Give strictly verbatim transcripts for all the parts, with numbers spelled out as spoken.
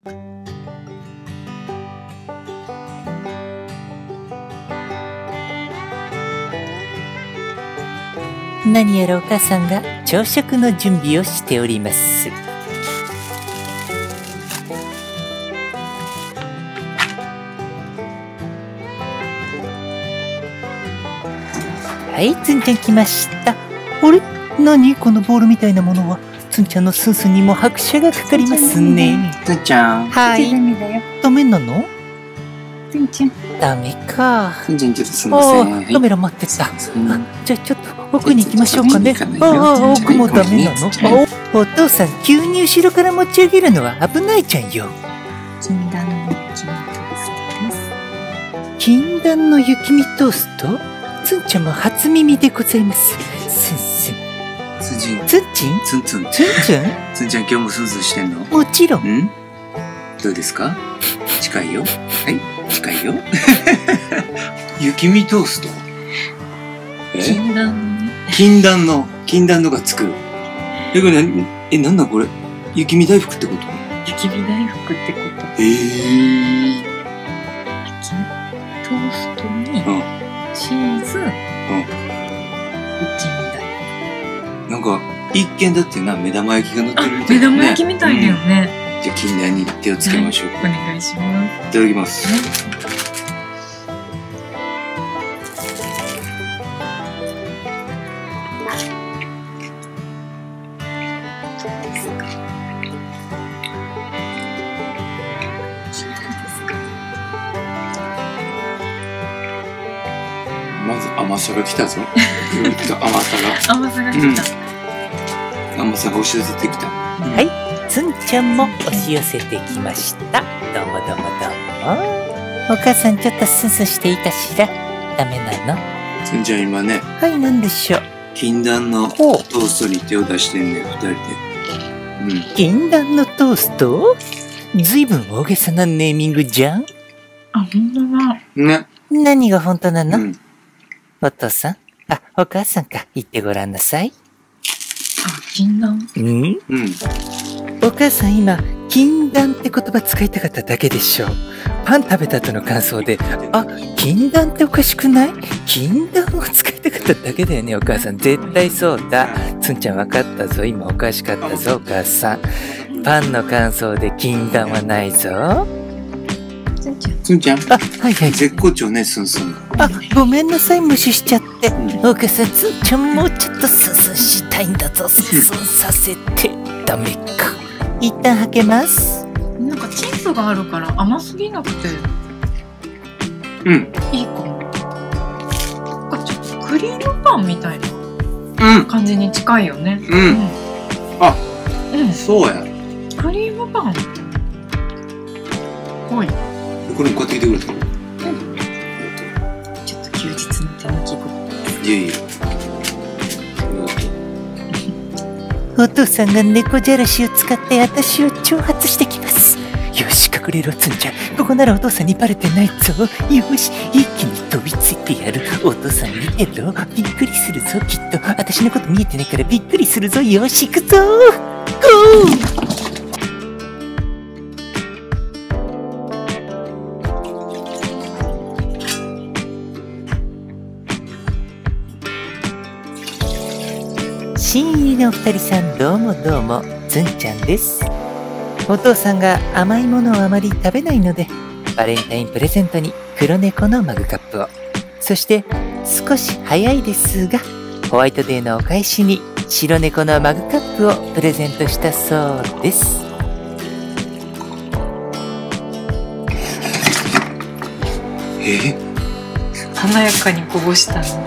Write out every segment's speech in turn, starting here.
何やらお母さんが朝食の準備をしております。はい、つんちゃん来ました。あれ、何このボールみたいなものは。つんちゃんのスンスンにも拍車がかかりますね。 つんちゃん。 はい。ダメなの？ つんちゃん。 ダメか。 つんちゃんちょっとすみません。 カメラ待ってた。じゃあちょっと奥に行きましょうかね。ああ、奥もダメなの？お父さん、急に後ろから持ち上げるのは危ないじゃんよ。 禁断の雪見トーストです。 禁断の雪見トースト？つんちゃんも初耳でございます。すんすん。 つんちん。 つんちん？ つんつん。 つんちん？ つんちゃん今日もスースーしてんの？ もちろん。 ん？どうですか？近いよ。はい、近いよ。雪見トースト？ 禁断のね。 禁断の、禁断のがつく。え、これな、え、なんだこれ？雪見大福ってこと？ 雪見大福ってこと。 えー。 雪トーストに、 うん。 チーズ、 うん。 雪見大福。 なんか、一見だってな、目玉焼きが乗ってるみたいな、ね。 目玉焼きみたいだよね。 うん、じゃあ、禁断に手をつけましょう。 お願いします。 いただきます。まず甘さが来たぞ。ぐっと甘さが。 甘さが来た。 うん、甘さが押し寄せてきた。 はい、つんちゃんも押し寄せてきました。どうもどうもどうも。お母さんちょっとスンスンしていたしら。ダメなの？ つんちゃん今ね。 はい、なんでしょう。 禁断のトーストに手を出してんね、二人で。 うん。禁断のトースト？ずいぶん大げさなネーミングじゃん。 あ、ほんとだ。 ね。 何が本当なの？うん、お父さん？あ、お母さんか。言ってごらんなさい。 あ、禁断？ うん？うん。お母さん今、禁断って言葉使いたかっただけでしょ。パン食べた後の感想で、あ、禁断っておかしくない？禁断を使いたかっただけだよね、お母さん。絶対そうだ。つんちゃん分かったぞ。今おかしかったぞ、お母さん。パンの感想で禁断はないぞ。 つんちゃん。 つんちゃん。 あ、はいはい。 絶好調ね、スンスン。 あ、ごめんなさい、無視しちゃって。うん、お母さん、つんちゃんもうちょっとスンスンしたいんだぞ。スンスンさせて。ダメか。一旦はけます。 なんかチーズがあるから甘すぎなくて。 うん。 いいかも。なんかちょっとクリームパンみたいな感じに近いよね。 うん。うん、あ、うん、そうや。 クリームパン。はい。 これも買ってきてくれたの？うん。 ちょっと休日の手抜きご。 いやいや。 お父さんが猫じゃらしを使って私を挑発してきます。よし、隠れろ、つんちゃん。ここならお父さんにバレてないぞ。よし、一気に飛びついてやる。お父さん見てろ。びっくりするぞ、きっと。私のこと見えてないからびっくりするぞ。よし、行くぞ。ゴー！新入りのお二人さん、どうもどうも、つんちゃんです。お父さんが甘いものをあまり食べないので、バレンタインプレゼントに黒猫のマグカップを、そして少し早いですが、ホワイトデーのお返しに白猫のマグカップをプレゼントしたそうです。 え？ 華やかにこぼしたの。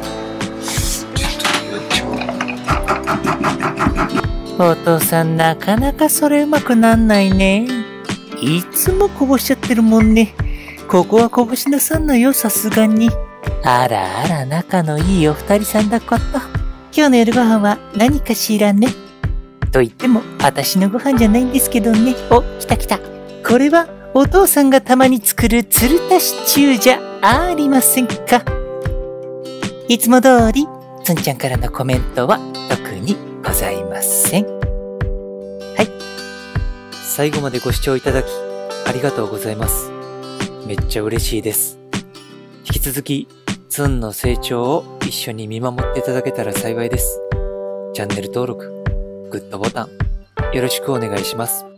お父さん、なかなかそれうまくなんないね。いつもこぼしちゃってるもんね。ここはこぼしなさんのよ、さすがに。あらあら、仲のいいお二人さんだこと。今日の夜ご飯は何かしらね。と言っても、私のご飯じゃないんですけどね。お、来た来た。これは、お父さんがたまに作るつるたシチューじゃありませんか。いつも通り、つんちゃんからのコメントは特にございません。はい。最後までご視聴いただき、 ありがとうございます。めっちゃ嬉しいです。引き続き、ツンの成長を一緒に見守っていただけたら幸いです。チャンネル登録、グッドボタン、よろしくお願いします。